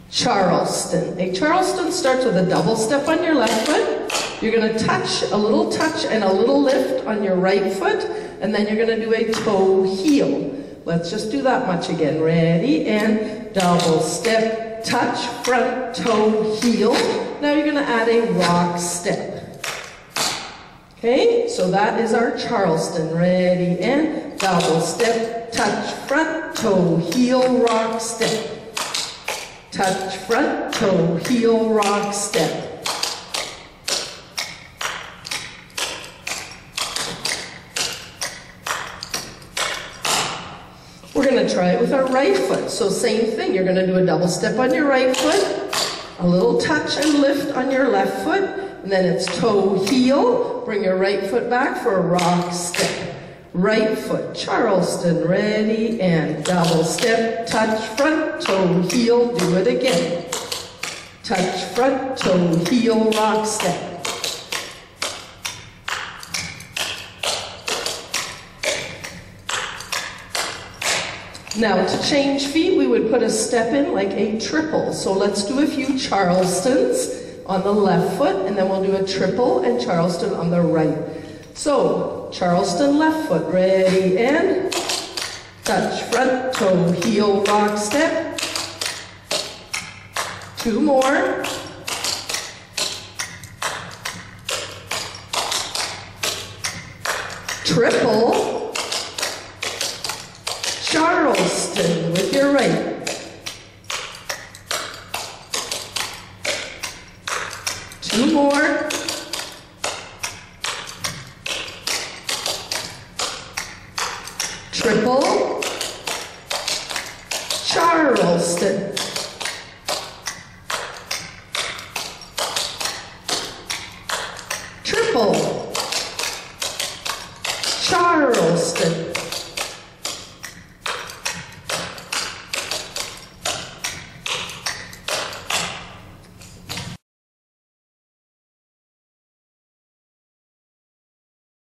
Charleston. A Charleston starts with a double step on your left foot. You're going to touch, a little touch and a little lift on your right foot, and then you're going to do a toe heel. Let's just do that much again. Ready? And double step, touch, front, toe, heel. Now you're going to add a rock step. Okay, so that is our Charleston. Ready? And double step, touch, front, toe, heel, rock step. Touch, front, toe, heel, rock step. We're going to try it with our right foot. So same thing, you're going to do a double step on your right foot, a little touch and lift on your left foot, and then it's toe, heel. Bring your right foot back for a rock step. Right foot, Charleston, ready, and double step, touch, front, toe, heel, do it again. Touch, front, toe, heel, rock step. Now to change feet, we would put a step in like a triple. So let's do a few Charlestons on the left foot, and then we'll do a triple and Charleston on the right. So, Charleston left foot, ready, and touch, front, toe, heel, rock step. Two more. Triple. Charleston with your right. Two more. Triple, Charleston. Triple, Charleston.